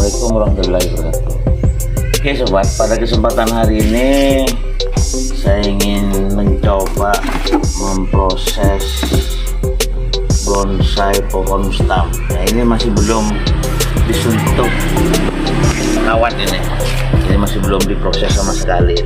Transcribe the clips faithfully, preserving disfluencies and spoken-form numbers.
Assalamualaikum warahmatullahi wabarakatuh. Oke sobat, pada kesempatan hari ini saya ingin mencoba memproses bonsai pohon stam. Nah, ini masih belum disuntuk kawat ini. Ini masih belum diproses sama sekali.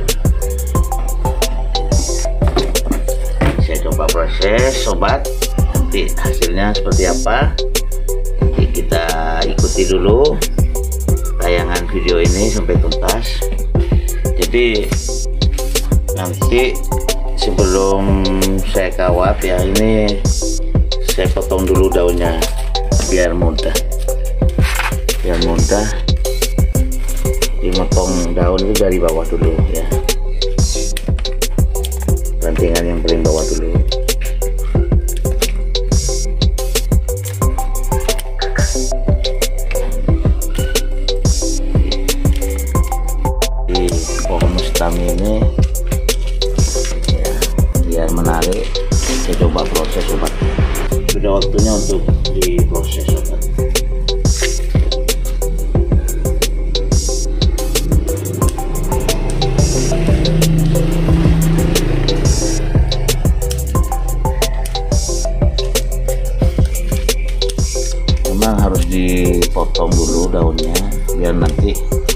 Saya coba proses sobat. Nanti hasilnya seperti apa? Nanti kita ikuti dulu tayangan video ini sampai tuntas. Jadi nanti sebelum saya kawat ya, ini saya potong dulu daunnya biar mudah biar mudah dimotong daun itu dari bawah dulu ya, rantingan yang paling bawah dulu. Di pohon stam ini ya, biar menarik, saya coba proses sobat. Sudah waktunya untuk diproses sobat. Memang harus dipotong dulu daunnya biar nanti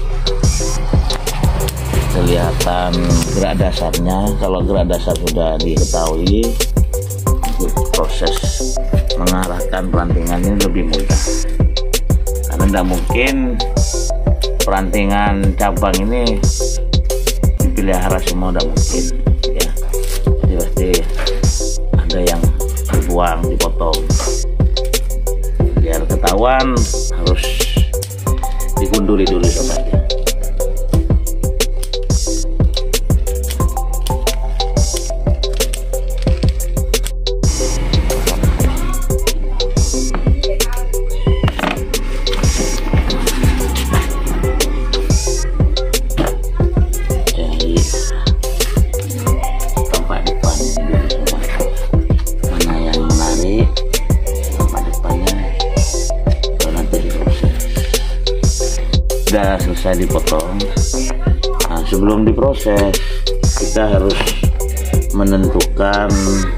kelihatan gerak dasarnya. Kalau gerak dasar sudah diketahui, proses mengarahkan perantingannya lebih mudah, karena tidak mungkin perantingan cabang ini dipelihara semua, tidak mungkin ya. Jadi pasti ada yang dibuang, dipotong. Biar ketahuan harus digunduli dulu sobat ya. Sudah selesai dipotong. Nah, sebelum diproses kita harus menentukan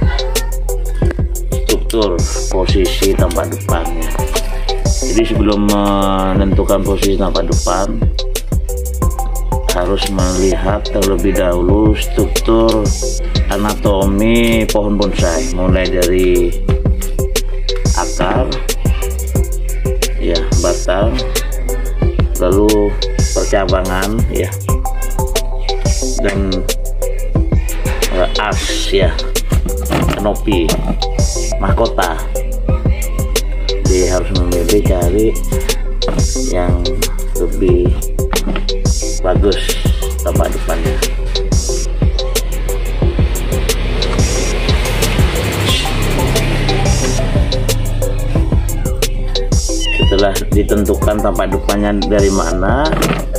struktur posisi tampak depannya. Jadi sebelum menentukan posisi tampak depan harus melihat terlebih dahulu struktur anatomi pohon bonsai, mulai dari akar ya, batang, lalu percabangan ya, dan uh, as ya, kanopi, mahkota. Jadi harus memilih cari yang lebih bagus tampak depannya. Setelah ditentukan tampak depannya dari mana,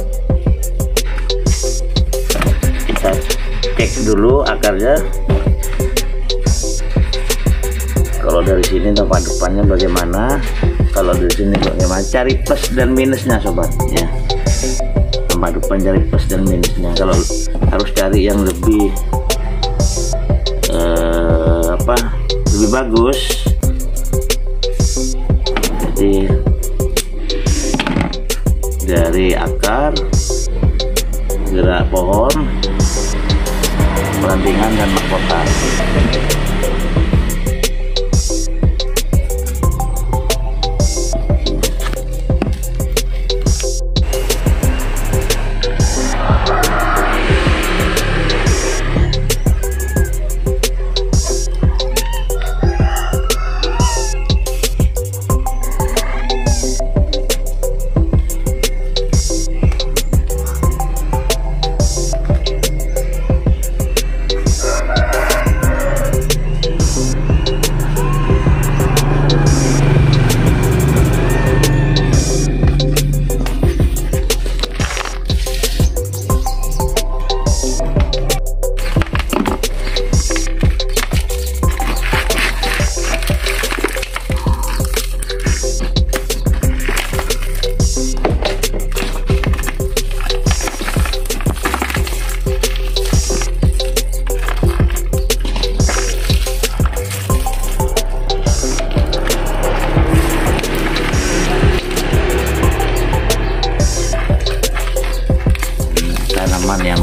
kita cek dulu akarnya. Kalau dari sini tampak depannya bagaimana, kalau dari sini bagaimana, cari plus dan minusnya sobat ya. Tampak depan cari plus dan minusnya. Kalau harus cari yang lebih eh, apa lebih bagus, jadi dari akar, gerak pohon, perantingan, dan mahkota.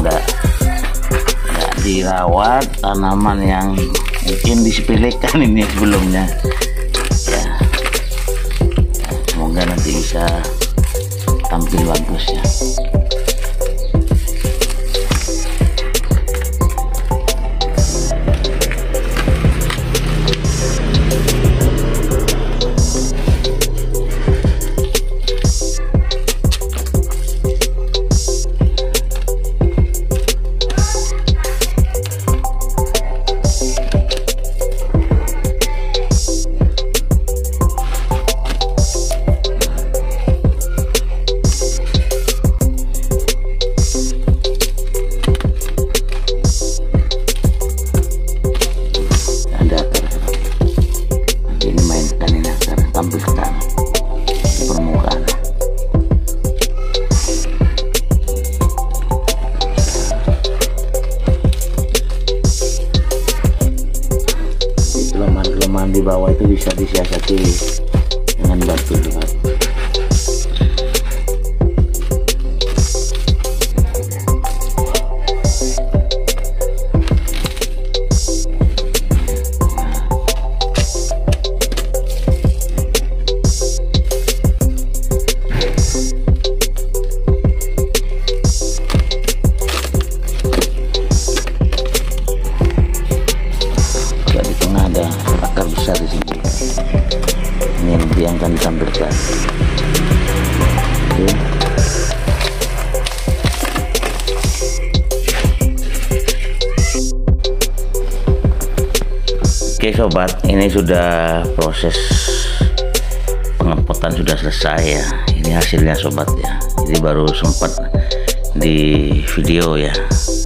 enggak enggak dirawat, tanaman yang mungkin disepelekan ini sebelumnya ya. Semoga nanti bisa tampil bagus ya. Tampil ke tanah di permukaan. Kelemahan-kelemahan di bawah itu bisa disiasati dengan batu sobat. Akar besar di sini. Ini nanti yang akan ditampilkan. Oke. Oke sobat, ini sudah proses pengepotan sudah selesai ya. Ini hasilnya sobat ya. Jadi baru sempat di video ya.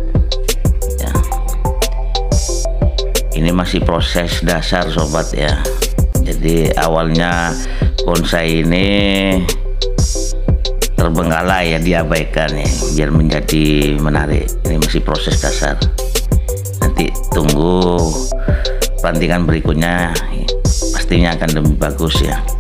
Ini masih proses dasar sobat ya. Jadi awalnya bonsai ini terbengkalai ya, diabaikan ya, biar menjadi menarik. Ini masih proses dasar. Nanti tunggu pelantikan berikutnya, pastinya akan lebih bagus ya.